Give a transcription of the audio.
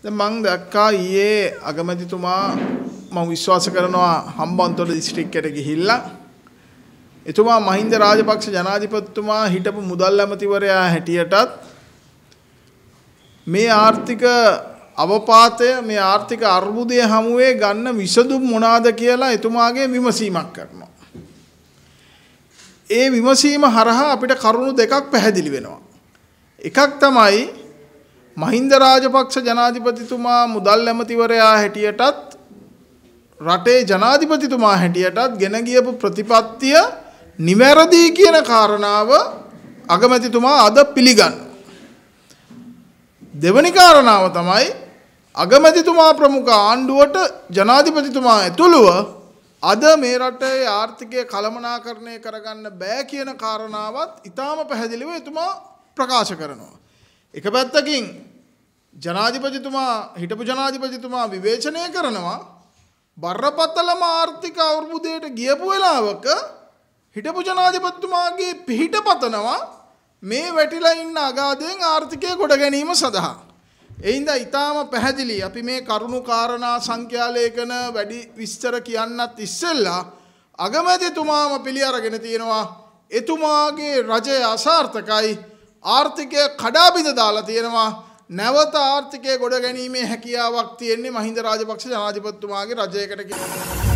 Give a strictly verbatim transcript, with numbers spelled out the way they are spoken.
දැන් මම දැක්කා ඊයේ අගමැතිතුමා මම විශ්වාස කරනවා හම්බන්තොට දිස්ත්‍රික්කයට ගිහිල්ලා එතුමා මහින්ද රාජපක්ෂ ජනාධිපතිතුමා හිටපු මුදල් ඇමතිවරයා හැටියටත් මේ ආර්ථික අවපාතය මේ ආර්ථික අර්බුදය හමුවේ ගන්න විසඳුම් මොනවාද කියලා එතුමාගේ විමසීමක් කරනවා. ඒ විමසීම හරහා අපිට කරුණු දෙකක් පැහැදිලි වෙනවා. එකක් තමයි මහින්ද රාජපක්ෂ ජනාධිපතිතුමා මුදල් ඇමතිවරයා හැටියටත් රටේ ජනාධිපතිතුමා හැටියටත් ගෙන ගියපු ප්‍රතිපත්තිය නිවැරදි කියන කාරණාව අගමැතිතුමා අද පිළිගන්නවා. දෙවැනි කාරණාව තමයි අගමැතිතුමා ප්‍රමුඛ ආණ්ඩුවට ජනාධිපතිතුමා ඇතුළුව අද මේ රටේ ආර්ථිකය කළමනාකරණය කරගන්න බෑ කියන කාරණාවත් ඊටාම පැහැදිලිව එතුමා ප්‍රකාශ කරනවා. එක පැත්තකින් ජනාධිපතිතුමා හිටපු ජනාධිපතිතුමා විවේචනය කරනවා බරපතලම ආර්ථික අවුරුද්දේට ගියපු වෙලාවක හිටපු ජනාධිපතිතුමාගේ පිහිට පතනවා මේ වැටිලා ඉන්න අගාධයෙන් ආර්ථිකය ගොඩ ගැනීම සඳහා. එයින්ද ඊටාම පැහැදිලි අපි මේ කරුණු කාරණා සංඛ්‍යාලේඛන වැඩි විස්තර කියන්නත් ඉස්සෙල්ලා අගමැතිතුමාම පිළි අරගෙන තියෙනවා එතුමාගේ රජය අසාර්ථකයි ආර්ථිකය කඩාබිඳ දාලා තියෙනවා නැවත ආර්ථිකය ගොඩ ගැනීමේ හැකියාවක් තියෙන්නේ මහින්ද රාජපක්ෂ ජනාධිපතිතුමාගේ රජයකට කියලා.